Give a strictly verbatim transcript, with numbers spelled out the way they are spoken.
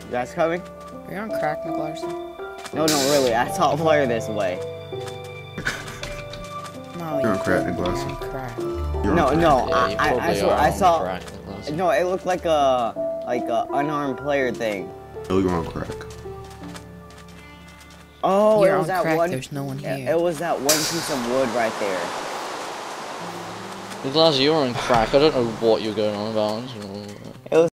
You guys coming? Are you on crack, Ngalarza? No, no, really. I saw a player this way. No, You're on crack, You're Ngalarza. on crack. You're No, on crack. no. Yeah, I, you I, I probably saw. are I on saw. crack, Ngalarza. No, it looked like a like a unarmed player thing. No, you're on crack. Oh, You're it was on that crack, one. there's no one It, here. it was that one piece of wood right there. Ngalarza, you're on crack. I don't know what you're going on about. It was.